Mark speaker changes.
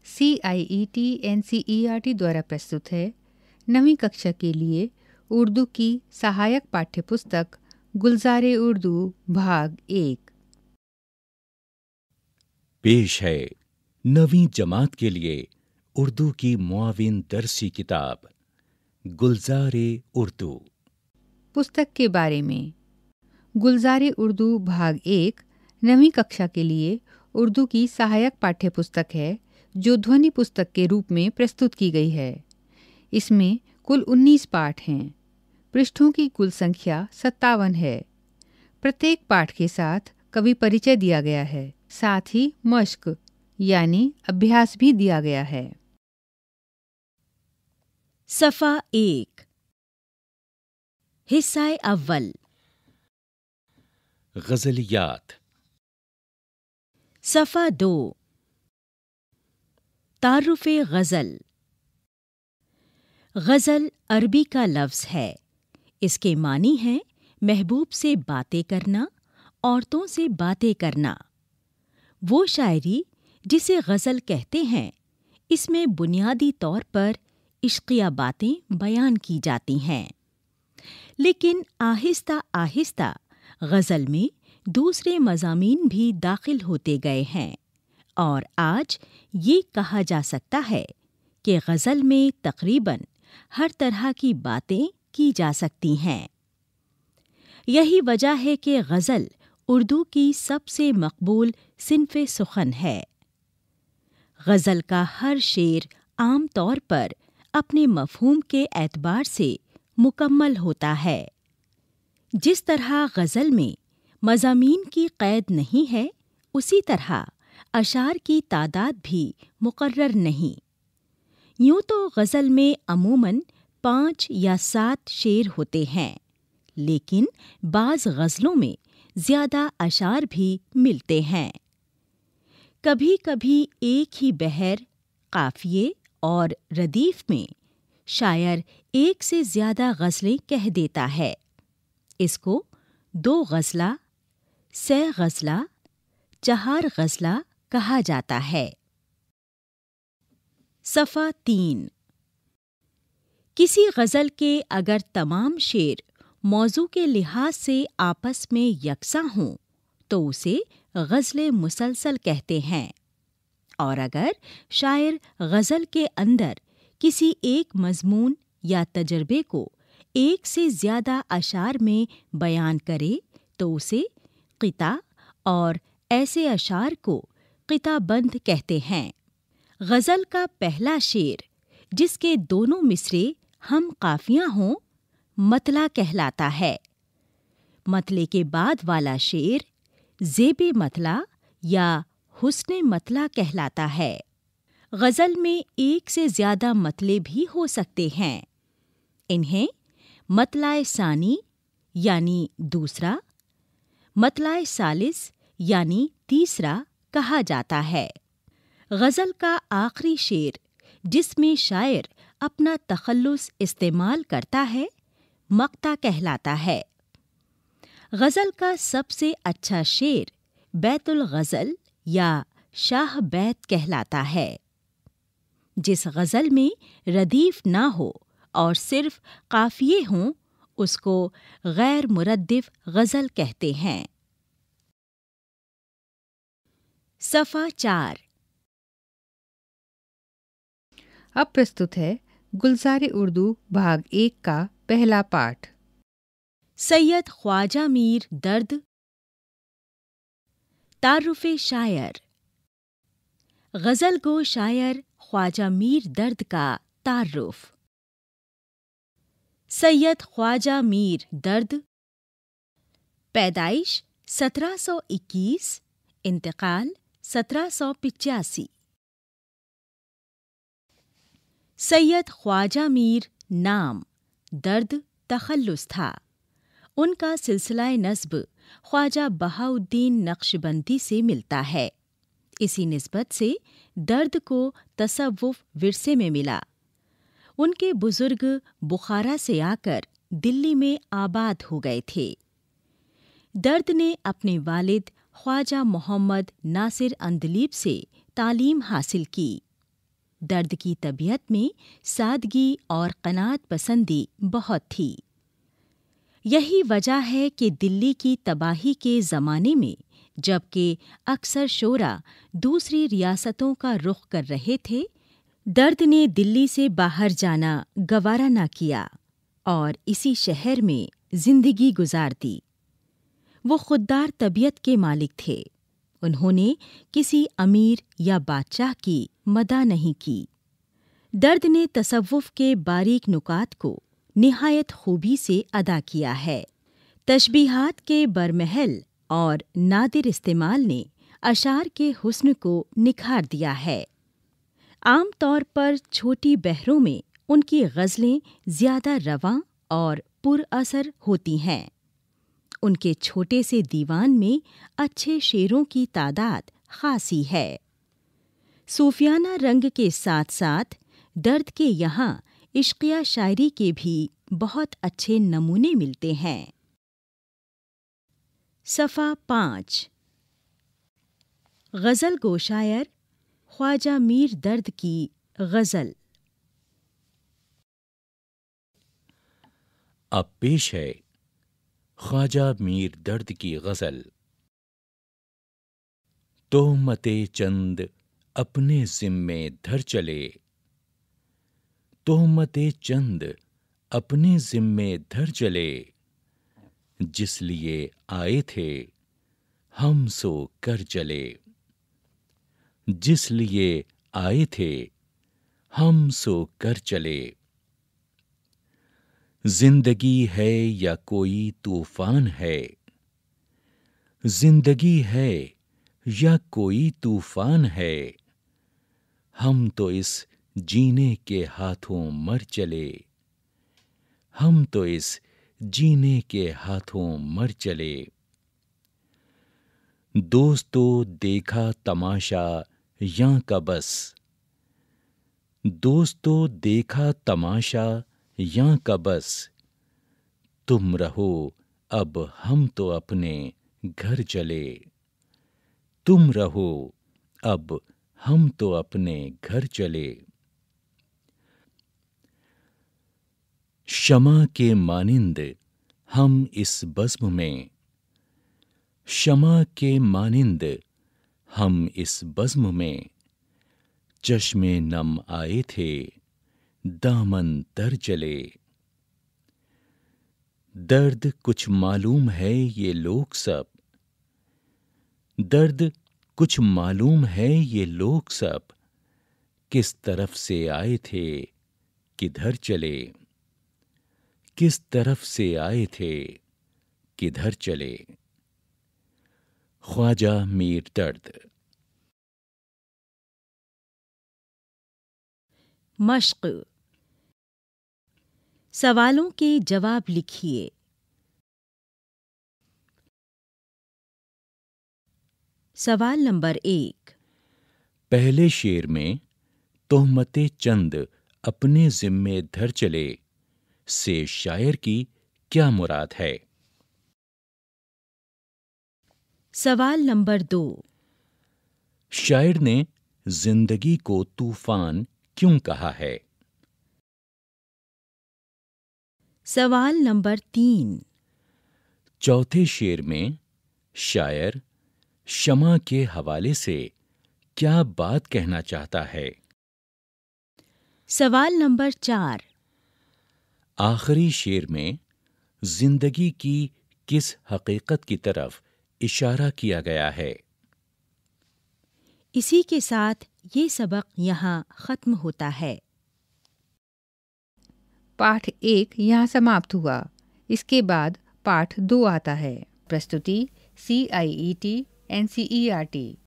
Speaker 1: CIET NCERT द्वारा प्रस्तुत है 9वीं कक्षा के लिए उर्दू की सहायक पाठ्यपुस्तक गुलज़ारे उर्दू भाग 1।
Speaker 2: पेश है 9वीं जमात के लिए उर्दू की मुआविन दरसी किताब गुलज़ारे उर्दू।
Speaker 1: पुस्तक के बारे में। गुलज़ारे उर्दू भाग 1 9वीं कक्षा के लिए उर्दू की सहायक पाठ्यपुस्तक है जो ध्वनि पुस्तक के रूप में प्रस्तुत की गई है। इसमें कुल 19 पाठ हैं। पृष्ठों की कुल संख्या 57 है। प्रत्येक पाठ के साथ कवि परिचय दिया गया है, साथ ही मश्क यानी अभ्यास भी दिया गया है।
Speaker 3: सफ़ा 1 हिस्सा अव्वल
Speaker 2: गज़लियात।
Speaker 3: सफ़ा 2 तारुफ़े गज़ल। गज़ल अरबी का लफ्ज़ है। इसके मानी हैं महबूब से बातें करना, औरतों से बातें करना। वो शायरी जिसे गज़ल कहते हैं, इसमें बुनियादी तौर पर इश्क़िया बातें बयान की जाती हैं, लेकिन आहिस्ता आहिस्ता गज़ल में दूसरे मज़ामीन भी दाखिल होते गए हैं और आज ये कहा जा सकता है कि गज़ल में तक़रीबन हर तरह की बातें की जा सकती हैं। यही वजह है कि गज़ल उर्दू की सबसे मकबूल सिन्फ़े सुख़न है। गज़ल का हर शेर आम तौर पर अपने मफ़हूम के एतबार से मुकम्मल होता है। जिस तरह गज़ल में मज़ामीन की क़ैद नहीं है, उसी तरह अशार की तादाद भी मुक़र्रर नहीं। यूँ तो गज़ल में अमूमन 5 या 7 शेर होते हैं, लेकिन बाज़ गज़लों में ज़्यादा अशार भी मिलते हैं। कभी कभी एक ही बहर, काफ़िये और रदीफ़ में शायर एक से ज़्यादा गज़लें कह देता है। इसको 2 गज़ला, 3 गज़ला, 4 गज़ला कहा जाता है। सफ़ा 3 किसी गज़ल के अगर तमाम शेर मौजू के लिहाज से आपस में यकसां हों तो उसे गज़ल मुसलसल कहते हैं, और अगर शायर गज़ल के अंदर किसी एक मज़मून या तजर्बे को एक से ज़्यादा अशार में बयान करे तो उसे क़िता और ऐसे अशार को क़िताबंद कहते हैं। गज़ल का पहला शेर जिसके दोनों मिसरे हम काफ़ियाँ हों, मतला कहलाता है। मतले के बाद वाला शेर ज़ेबे मतला या हुस्ने मतला कहलाता है। गज़ल में एक से ज़्यादा मतले भी हो सकते हैं। इन्हें मतलाए सानी यानी दूसरा, मतलाए सालिस यानी तीसरा कहा जाता है। गज़ल का आखिरी शेर जिसमें शायर अपना तख़ल्लुस इस्तेमाल करता है, मक़ता कहलाता है। गज़ल का सबसे अच्छा शेर बैतुल गज़ल या शाह बैत कहलाता है। जिस गज़ल में रदीफ़ ना हो और सिर्फ़ काफ़िये हों, उसको गैर मुरद्दिफ़ गज़ल कहते हैं। सफ़ा 4
Speaker 1: अब प्रस्तुत है गुलज़ारे उर्दू भाग 1 का पहला पाठ।
Speaker 3: सैयद ख्वाजा मीर दर्द। तारुफ़े शायर। गज़ल गो शायर ख्वाजा मीर दर्द का तारुफ़। सैयद ख्वाजा मीर दर्द, पैदाइश 1721, इंतकाल 1785। सैयद ख्वाजा मीर नाम, दर्द तख़ल्लुस था। उनका सिलसिलाए नस्ब ख्वाजा बहाउद्दीन नक्शबंदी से मिलता है। इसी निस्बत से दर्द को तसव्वुफ़ विरसे में मिला। उनके बुज़ुर्ग बुखारा से आकर दिल्ली में आबाद हो गए थे। दर्द ने अपने वालिद ख्वाजा मोहम्मद नासिर अंदलीब से तालीम हासिल की। درد کی طبیعت میں سادگی اور قناعت پسندی بہت تھی۔ یہی وجہ ہے کہ دلی کی تباہی کے زمانے میں جبکہ اکثر شعراء دوسری ریاستوں کا رخ کر رہے تھے، درد نے دلی سے باہر جانا گوارا نہ کیا اور اسی شہر میں زندگی گزار دی۔ وہ خوددار طبیعت کے مالک تھے۔ انہوں نے کسی امیر یا بادشاہ کی مداح نہیں کی۔ درد نے تصوف کے باریک نکات کو نہایت خوبی سے ادا کیا ہے۔ تشبیہات کے برمحل اور نادر استعمال نے اشعار کے حسن کو نکھار دیا ہے۔ عام طور پر چھوٹی بحروں میں ان کی غزلیں زیادہ رواں اور پر اثر ہوتی ہیں۔ ان کے چھوٹے سے دیوان میں اچھے شعروں کی تعداد خاصی ہے۔ صوفیانہ رنگ کے ساتھ ساتھ درد کے یہاں عشقیہ شاعری کے بھی بہت اچھے نمونے ملتے ہیں۔ صفحہ 5 غزل گو شاعر خواجہ میر درد کی غزل۔
Speaker 2: اب پیش ہے خواجہ میر درد کی غزل۔ تہمتیں چند اپنے ذمے دھر چلے، تہمتیں چند اپنے ذمے دھر چلے، جس لیے آئے تھے ہم سو کر چلے، جس لیے آئے تھے ہم سو کر چلے۔ زندگی ہے یا کوئی طوفان ہے، زندگی ہے یا کوئی طوفان ہے، ہم تو اس جینے کے ہاتھوں مر چلے، ہم تو اس جینے کے ہاتھوں مر چلے۔ دوستو دیکھا تماشا یاں کا بس، دوستو دیکھا تماشا یاں کا بس، تم رہو اب ہم تو اپنے گھر چلے، تم رہو اب ہم تو اپنے گھر چلے۔ شمع کے مانند ہم اس بزم میں، شمع کے مانند ہم اس بزم میں، چشم نم آئے تھے دامن تر چلے۔ درد کچھ معلوم ہے یہ لوگ سب، درد کچھ معلوم ہے یہ لوگ سب، کس طرف سے آئے تھے کدھر چلے، کس طرف سے آئے تھے کدھر چلے۔ خواجہ میر درد۔
Speaker 3: مشق۔ سوالوں کے جواب لکھیے۔ سوال نمبر 1۔
Speaker 2: پہلے شعر میں تہمتیں چند اپنے ذمے دھر چلے سے شاعر کی کیا مراد ہے؟
Speaker 3: سوال نمبر 2۔
Speaker 2: شاعر نے زندگی کو طوفان کیوں کہا ہے؟
Speaker 3: سوال نمبر 3۔
Speaker 2: چوتھے شعر میں شاعر شمع کے حوالے سے کیا بات کہنا چاہتا ہے؟
Speaker 3: سوال نمبر 4۔
Speaker 2: آخری شعر میں زندگی کی کس حقیقت کی طرف اشارہ کیا گیا ہے؟
Speaker 3: اسی کے ساتھ یہ سبق یہاں ختم ہوتا ہے۔
Speaker 1: پاٹھ 1 یہاں سماپت ہوا۔ اس کے بعد پاٹھ 2 آتا ہے۔ پرستوتی CIET NCERT